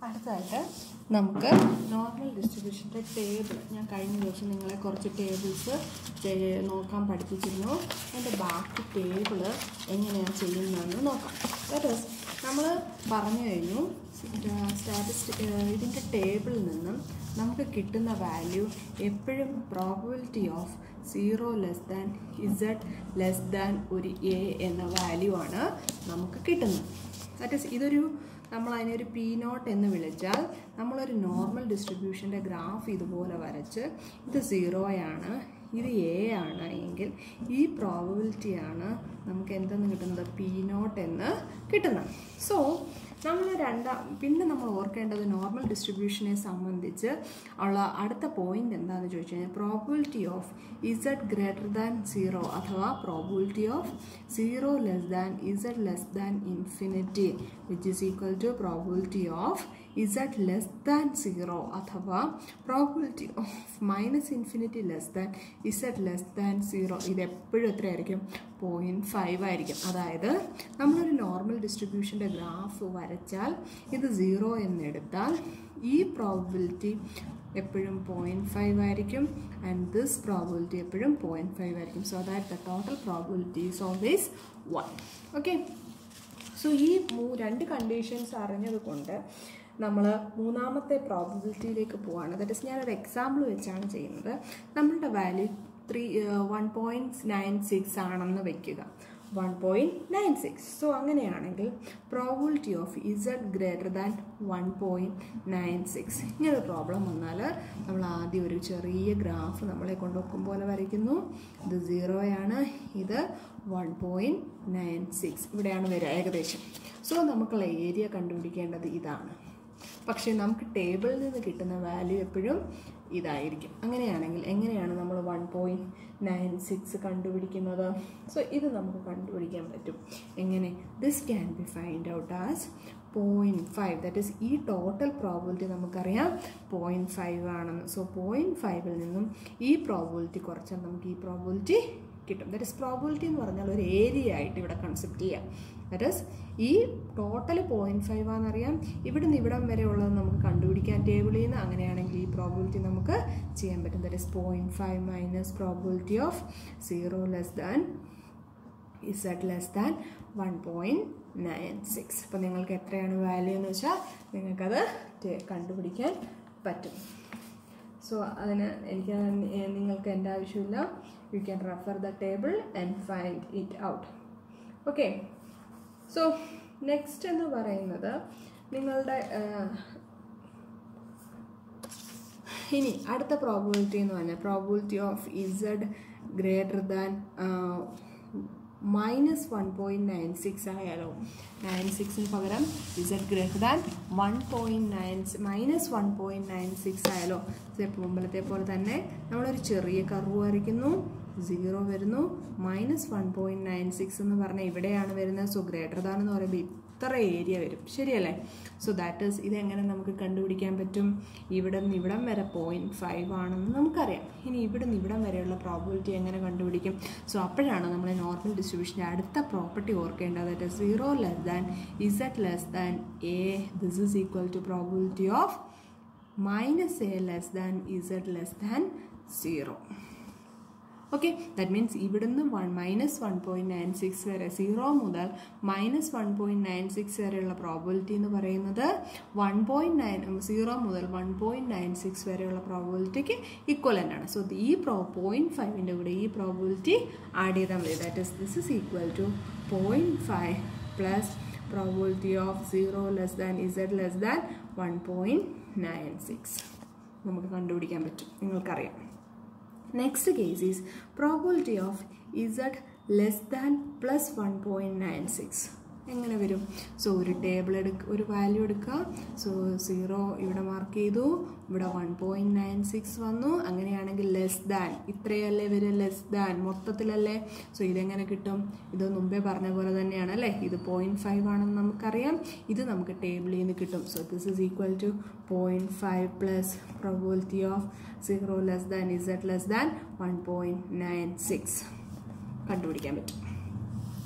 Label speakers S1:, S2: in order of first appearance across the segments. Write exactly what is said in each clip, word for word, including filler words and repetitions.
S1: അടുത്തതായിട്ട് നമുക്ക് normal ഡിസ്ട്രിബ്യൂഷൻ്റെ table ഞാൻ കഴിഞ്ഞ ദിവസം നിങ്ങളെ കുറച്ച് ടേബിൾസ് നോക്കാൻ പഠിപ്പിച്ചിരുന്നു. അതിൻ്റെ ബാക്കി ടേബിൾ എങ്ങനെയാണ് ചെയ്യുന്നതെന്ന് നോക്കാം. ദാറ്റ് ഈസ് നമ്മൾ പറഞ്ഞു കഴിഞ്ഞു സ്റ്റാറ്റിസ്റ്റിക് ഇതിൻ്റെ ടേബിളിൽ നിന്നും നമുക്ക് കിട്ടുന്ന വാല്യൂ എപ്പോഴും probability of zero less than Z less than ഒരു എ എന്ന വാല്യൂ ആണ് നമുക്ക് കിട്ടുന്നത്. ദാറ്റ് ഈസ് ഇതൊരു നമ്മൾ അതിനൊരു പി നോട്ട് എന്ന് വിളിച്ചാൽ നമ്മളൊരു നോർമൽ ഡിസ്ട്രിബ്യൂഷൻ്റെ ഗ്രാഫ് ഇതുപോലെ വരച്ച് ഇത് സീറോയാണ് ഇത് എ ആണ് എങ്കിൽ ഈ പ്രോബബിലിറ്റിയാണ് നമുക്ക് എന്തെന്ന് കിട്ടുന്നത് പി നോട്ട് എന്ന് കിട്ടുന്നത്. സോ നമ്മൾ രണ്ടാം പിന്നെ നമ്മൾ ഓർക്കേണ്ടത് നോർമൽ ഡിസ്ട്രിബ്യൂഷനെ സംബന്ധിച്ച് ഉള്ള അടുത്ത പോയിന്റ് എന്താണെന്ന് ചോദിച്ചു കഴിഞ്ഞാൽ probability of Z greater than zero അഥവാ probability of zero less than Z less than infinity which is equal to probability of Z less than zero അഥവാ probability of minus infinity less than Z less than zero. ഇതെപ്പോഴും എത്രയായിരിക്കും? Point five ആയിരിക്കും. അതായത് നമ്മളൊരു normal ഡിസ്ട്രിബ്യൂഷൻ്റെ graph വരച്ചാൽ ഇത് zero എന്നെടുത്താൽ ഈ probability എപ്പോഴും പോയിൻറ്റ് ഫൈവ് ആയിരിക്കും ആൻഡ് ദിസ് പ്രോബബിലിറ്റി എപ്പോഴും പോയിൻറ്റ് ഫൈവ് ആയിരിക്കും. So that the total probability is always one. Okay, so ഈ രണ്ട് കണ്ടീഷൻസ് അറിഞ്ഞത് കൊണ്ട് നമ്മൾ മൂന്നാമത്തെ പ്രോബബിലിറ്റിയിലേക്ക് പോവാണ്. ദാറ്റ് ഇസ് ഞാനൊരു എക്സാമ്പിൾ വെച്ചാണ് ചെയ്യുന്നത്. നമ്മളുടെ value three one point nine six ആണെന്ന് വയ്ക്കുക. One point nine six. So അങ്ങനെയാണെങ്കിൽ probability of Z greater than one point nine six. ഇങ്ങനൊരു പ്രോബ്ലം വന്നാൽ നമ്മൾ ആദ്യം ഒരു ചെറിയ ഗ്രാഫ് നമ്മളെ കൊണ്ടുവെക്കും പോലെ വരയ്ക്കുന്നു. ഇത് സീറോയാണ്, ഇത് വൺ പോയിൻറ്റ് നയൻ സിക്സ് ഇവിടെയാണ് വരിക ഏകദേശം. സോ നമുക്കുള്ള ഏരിയ കണ്ടുപിടിക്കേണ്ടത് ഇതാണ്. പക്ഷേ നമുക്ക് ടേബിളിൽ നിന്ന് കിട്ടുന്ന വാല്യൂ എപ്പോഴും ഇതായിരിക്കും. അങ്ങനെയാണെങ്കിൽ എങ്ങനെയാണ് നമ്മൾ വൺ പോയിൻറ്റ് നയൻ സിക്സ് കണ്ടുപിടിക്കുന്നത്? സോ ഇത് നമുക്ക് കണ്ടുപിടിക്കാൻ പറ്റും. എങ്ങനെ? This can be find out as point five. That is ഈ ടോട്ടൽ പ്രോബബിലിറ്റി നമുക്കറിയാം പോയിൻറ്റ് ഫൈവ് ആണെന്ന്. സോ പോയിൻറ്റ് ഫൈവിൽ നിന്നും ഈ പ്രോബബിലിറ്റി കുറച്ചാൽ നമുക്ക് ഈ പ്രോബബിലിറ്റി കിട്ടും. ദാറ്റ് ഈസ് പ്രോബബിലിറ്റി എന്ന് പറഞ്ഞാൽ ഒരു ഏരിയ ആയിട്ട് ഇവിടെ കൺസെപ്റ്റ് ചെയ്യാം. ദാറ്റ് ഈസ് ഈ ടോട്ടൽ പോയിൻറ്റ് ഫൈവ് ആണെന്നറിയാം, ഇവിടെ നിന്ന് ഇവിടം വരെ ഉള്ളത് നമുക്ക് കണ്ടുപിടിക്കാൻ ടേബിളിൽ നിന്ന്. അങ്ങനെയാണെങ്കിൽ ഈ പ്രോബബിലിറ്റി നമുക്ക് ചെയ്യാൻ പറ്റും. That is point five minus probability of zero less than Z less than one point nine six. അപ്പോൾ നിങ്ങൾക്ക് എത്രയാണ് വാല്യൂ എന്ന് വെച്ചാൽ നിങ്ങൾക്കത് കണ്ടുപിടിക്കാൻ പറ്റും. സോ അതിന് എനിക്ക് നിങ്ങൾക്ക് എൻ്റെ ആവശ്യമില്ല. You can refer the table and find it out. Okay, so next എന്ന് പറയുന്നത് നിങ്ങളുടെ ഇനി അടുത്ത പ്രോബബിലിറ്റി എന്ന് പറഞ്ഞാൽ probability of Z greater than minus one point nine six ആയാലോ. നയൻ സിക്സിന് പകരം Z greater than one point nine minus one point nine six ആയാലോ. മുമ്പലത്തെ പോലെ തന്നെ നമ്മളൊരു ചെറിയ കർവ് വരയ്ക്കുന്നു, സീറോ വരുന്നു, minus one point nine six എന്ന് പറഞ്ഞാൽ ഇവിടെയാണ് വരുന്നത്. സോ ഗ്രേറ്റർ ദാൻ എന്ന് പറയുമ്പോൾ ഇത്ര ഏരിയ വരും, ശരിയല്ലേ? സോ ദാറ്റ് ഈസ് ഇതെങ്ങനെ നമുക്ക് കണ്ടുപിടിക്കാൻ പറ്റും? ഇവിടെ നിന്ന് ഇവിടം വരെ പോയിൻറ്റ് ഫൈവ് ആണെന്ന് നമുക്കറിയാം. ഇനി ഇവിടെ നിന്ന് ഇവിടം വരെയുള്ള പ്രോബബിലിറ്റി എങ്ങനെ കണ്ടുപിടിക്കും? സോ അപ്പോഴാണ് നമ്മൾ നോർമൽ ഡിസ്ട്രിബ്യൂഷൻ്റെ അടുത്ത പ്രോപ്പർട്ടി ഓർക്കേണ്ടത്. That is zero less than Z less than A. This is equal to probability of minus A less than Z less than zero. Okay, that means ഇവിടുന്ന് one minus one point nine six വരെ zero മുതൽ minus one point nine six വരെയുള്ള പ്രോബബിലിറ്റി എന്ന് പറയുന്നത് one point nine zero മുതൽ one point nine six വരെയുള്ള പ്രോബബിലിറ്റിക്ക് ഇക്വലൻ്റ് ആണ്. സോ ഈ പ്രോ പോയിൻറ്റ് ഫൈവിൻ്റെ കൂടെ ഈ പ്രോബബിലിറ്റി ആഡ് ചെയ്താൽ മതി. That is this is equal to point five plus probability of zero less than Z less than one point nine six നമുക്ക് കണ്ടുപിടിക്കാൻ പറ്റും, നിങ്ങൾക്കറിയാം. Next case is probability of z less than plus one point nine six. എങ്ങനെ വരും? So ഒരു table എടുക്കുക, ഒരു value എടുക്കുക. സോ സീറോ ഇവിടെ മാർക്ക് ചെയ്തു, ഇവിടെ വൺ പോയിൻറ്റ് നയൻ സിക്സ് വന്നു. അങ്ങനെയാണെങ്കിൽ ലെസ് ദാൻ ഇത്രയല്ലേ വരും, ലെസ് ദാൻ മൊത്തത്തിലല്ലേ. സോ ഇതെങ്ങനെ കിട്ടും? ഇത് മുമ്പേ പറഞ്ഞ പോലെ തന്നെയാണ് അല്ലേ. ഇത് പോയിൻറ്റ് ഫൈവ് ആണെന്ന് നമുക്കറിയാം, ഇത് നമുക്ക് ടേബിളിൽ നിന്ന് കിട്ടും. So this is equal to point five plus probability of zero less than Z less than one point nine six കണ്ടുപിടിക്കാൻ പറ്റും.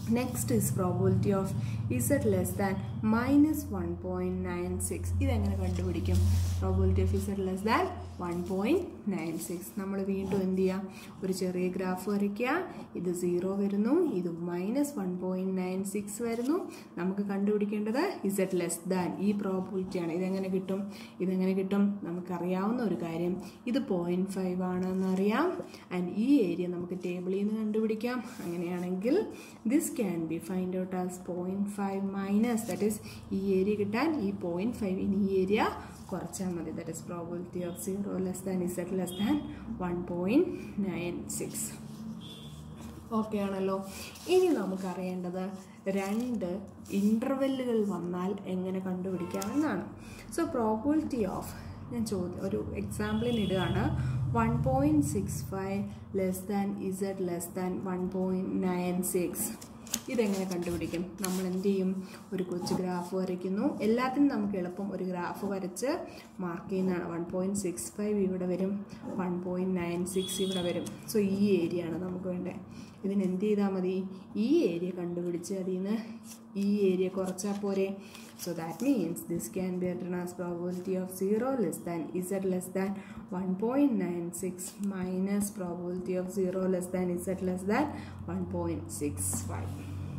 S1: Next is probability of z less than minus one point nine six. ഇതെങ്ങനെ കണ്ടുപിടിക്കും? Probability of z less than one point nine six. നമ്മൾ വീണ്ടും എന്ത് ചെയ്യുക? ഒരു ചെറിയ ഗ്രാഫ് വരയ്ക്കുക. ഇത് സീറോ വരുന്നു, ഇത് minus one point nine six വരുന്നു. നമുക്ക് കണ്ടുപിടിക്കേണ്ടത് z ലെസ് ദാൻ ഈ പ്രോബിലിറ്റിയാണ്. ഇതെങ്ങനെ കിട്ടും? ഇതെങ്ങനെ കിട്ടും? നമുക്കറിയാവുന്ന ഒരു കാര്യം, ഇത് പോയിൻറ്റ് ഫൈവ് ആണെന്നറിയാം. ആൻഡ് ഈ ഏരിയ നമുക്ക് ടേബിളിൽ നിന്ന് കണ്ടുപിടിക്കാം. അങ്ങനെയാണെങ്കിൽ this can be find out as point five minus, that is ഈ ഏരിയ കിട്ടാൻ ഈ പോയിൻറ്റ് ഫൈവിന് ഈ ഏരിയ കുറച്ചാൽ മതി. That is probability of zero less than Z less than one point nine six. Okay ആണല്ലോ. ഇനി നമുക്കറിയേണ്ടത് രണ്ട് ഇൻ്റർവെല്ലുകൾ വന്നാൽ എങ്ങനെ കണ്ടുപിടിക്കാമെന്നാണ്. സോ പ്രോബിലിറ്റി ഓഫ്, ഞാൻ ചോദ്യം ഒരു എക്സാമ്പിളിന് ഇടുകയാണ്, one point six five less than Z less than one point nine six. ഇതെങ്ങനെ കണ്ടുപിടിക്കും? നമ്മൾ എന്ത് ചെയ്യും? ഒരു കൊച്ചു ഗ്രാഫ് വരയ്ക്കുന്നു. എല്ലാത്തിനും നമുക്ക് എളുപ്പം ഒരു ഗ്രാഫ് വരച്ച് മാർക്ക് ചെയ്യുന്നതാണ്. വൺ പോയിൻറ്റ് സിക്സ് ഫൈവ് ഇവിടെ വരും, വൺ പോയിൻറ്റ് നയൻ സിക്സ് ഇവിടെ വരും. സോ ഈ ഏരിയ ആണ് നമുക്ക് വേണ്ടത്. ഇതിന് എന്ത് ചെയ്താൽ മതി? ഈ ഏരിയ കണ്ടുപിടിച്ച് അതിൽ നിന്ന് ഈ ഏരിയ കുറച്ചാൽ പോരെ. So that means this can be written as probability of zero less than z less than one point nine six minus probability of zero less than z less than one point six five.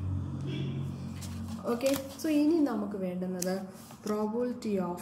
S1: Okay, so ഇനി നമുക്ക് വേണ്ടുന്നത് probability of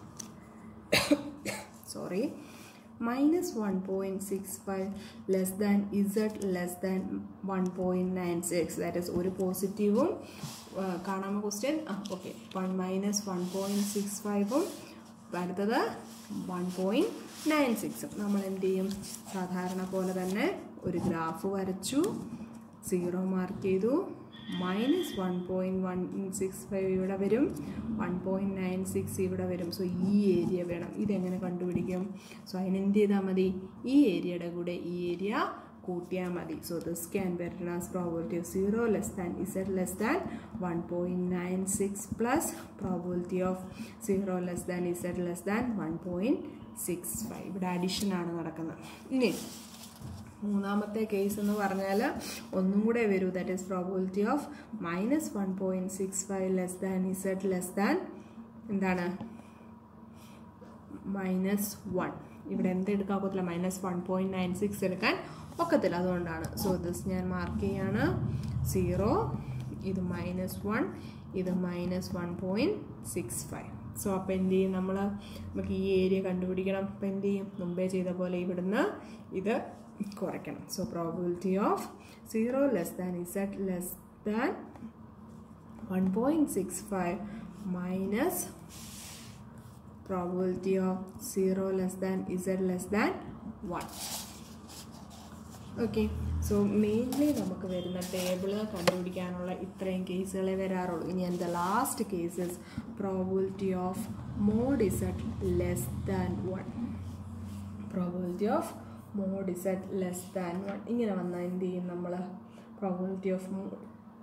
S1: sorry minus one point six five less than z less than one point nine six. That is ഒരു പോസിറ്റീവും കാണാമോ question? ആ okay. One minus one point six ഫൈവും അടുത്തത് one point nine സിക്സും. നമ്മൾ എന്ത് ചെയ്യും? സാധാരണ പോലെ തന്നെ ഒരു ഗ്രാഫ് വരച്ചു, സീറോ മാർക്ക് ചെയ്തു, minus one point one six five ഇവിടെ വരും, വൺ പോയിൻറ്റ് നയൻ സിക്സ് ഇവിടെ വരും. സോ ഈ ഏരിയ വേണം. ഇതെങ്ങനെ കണ്ടുപിടിക്കും? സോ അതിനെന്ത് ചെയ്താൽ മതി? ഈ ഏരിയയുടെ കൂടെ ഈ ഏരിയ കൂട്ടിയാൽ മതി. So this can be written as probability of zero less than Z less than one point nine six plus probability of zero less than Z less than one point six five. ഇവിടെ അഡീഷനാണ് നടക്കുന്നത്. ഇനി മൂന്നാമത്തെ case എന്ന് പറഞ്ഞാൽ ഒന്നും കൂടെ വരൂ. That is probability of minus one point six five less than Z less than എന്താണ്? Minus one. ഇവിടെ എന്ത് എടുക്കാൻ ഒക്കത്തില്ല? Minus one point nine six എടുക്കാൻ ഒക്കത്തില്ല. അതുകൊണ്ടാണ്. സോ ദിസ് ഞാൻ മാർക്ക് ചെയ്യാണ് സീറോ, ഇത് മൈനസ് വൺ, ഇത് minus one point six five. So അപ്പോൾ എന്ത് ചെയ്യും? നമ്മൾ നമുക്ക് ഈ ഏരിയ കണ്ടുപിടിക്കണം. അപ്പോൾ എന്ത് ചെയ്യും? മുമ്പേ ചെയ്ത പോലെ ഇവിടുന്ന് ഇത് കുറയ്ക്കണം. So probability of zero less than Z less than one point six five minus probability of zero less than z less than one. Okay, so mainly നമുക്ക് വരുന്ന ടേബിൾ കണ്ടുപിടിക്കാനുള്ള ഇത്രയും കേസുകളെ വരാറുള്ളൂ. ഇനി എന്താ last cases? Probability of mod z less than one. Probability of mod z less than one. ഇങ്ങനെ വന്നാൽ എന്ത് ചെയ്യും നമ്മൾ? Probability of mod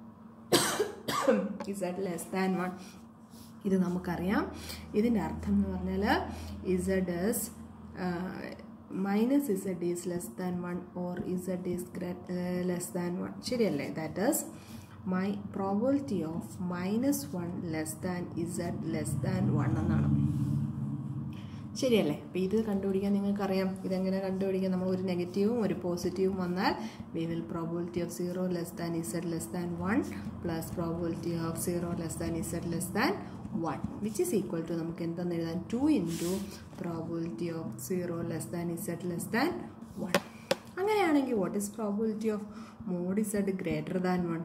S1: z less than one. ഇത് നമുക്കറിയാം. ഇതിൻ്റെ അർത്ഥം എന്ന് പറഞ്ഞാൽ Z is minus Z is less than one or Z is less than one. ശരിയല്ലേ? That is my probability of minus one less than Z less than one എന്നാണ്. ശരിയല്ലേ? അപ്പോൾ ഇത് കണ്ടുപിടിക്കാൻ നിങ്ങൾക്കറിയാം. ഇതെങ്ങനെ കണ്ടുപിടിക്കാം? നമ്മൾ ഒരു നെഗറ്റീവും ഒരു പോസിറ്റീവും വന്നാൽ we will probability of zero less than Z less than one plus probability of zero less than Z less than one which is equal to നമുക്ക് എന്തെന്ന് എഴുതാൻ? Two into probability of zero less than Z less than one. അങ്ങനെയാണെങ്കിൽ what is probability of mod Z greater than one?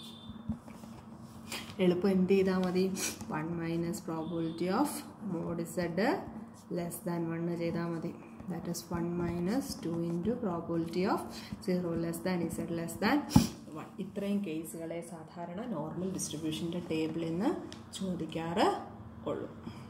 S1: എളുപ്പം എന്ത് ചെയ്താൽ മതി? One minus probability of mod Z less than one ചെയ്താൽ മതി. That is one minus two into probability of zero less than Z less than one. ഇത്രയും കേസുകളെ സാധാരണ normal ഡിസ്ട്രിബ്യൂഷൻ്റെ ടേബിളിൽ നിന്ന് ചോദിക്കാറ് ഉള്ളൂ.